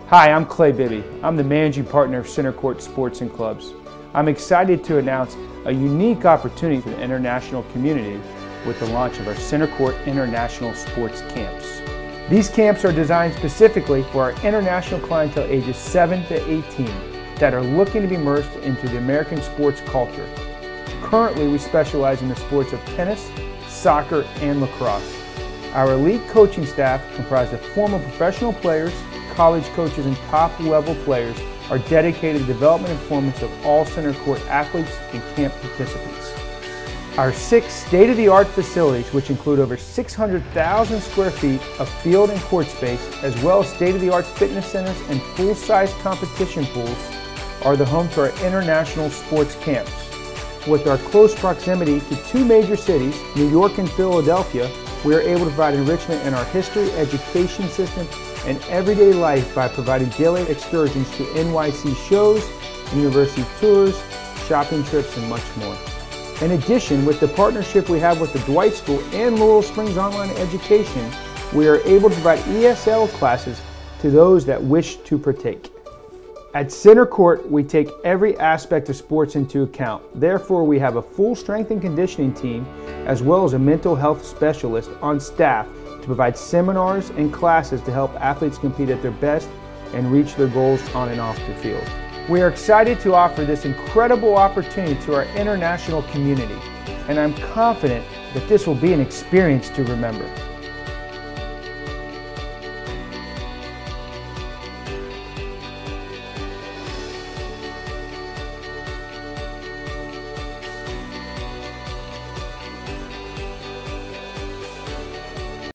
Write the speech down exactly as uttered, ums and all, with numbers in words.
Hi, I'm Clay Bibby. I'm the managing partner of Center Court Sports and Clubs. I'm excited to announce a unique opportunity for the international community with the launch of our Center Court International Sports Camps. These camps are designed specifically for our international clientele ages seven to eighteen that are looking to be immersed into the American sports culture. Currently, we specialize in the sports of tennis, soccer, and lacrosse. Our elite coaching staff, comprised of former professional players, college coaches, and top-level players, are dedicated to the development and performance of all Center Court athletes and camp participants. Our six state-of-the-art facilities, which include over six hundred thousand square feet of field and court space, as well as state-of-the-art fitness centers and full-size competition pools, are the home to our international sports camps. With our close proximity to two major cities, New York and Philadelphia, we are able to provide enrichment in our history, education system, and everyday life by providing daily excursions to N Y C shows, university tours, shopping trips, and much more. In addition, with the partnership we have with the Dwight School and Laurel Springs Online Education, we are able to provide E S L classes to those that wish to partake. At Center Court, we take every aspect of sports into account. Therefore, we have a full strength and conditioning team, as well as a mental health specialist on staff to provide seminars and classes to help athletes compete at their best and reach their goals on and off the field. We are excited to offer this incredible opportunity to our international community, and I'm confident that this will be an experience to remember.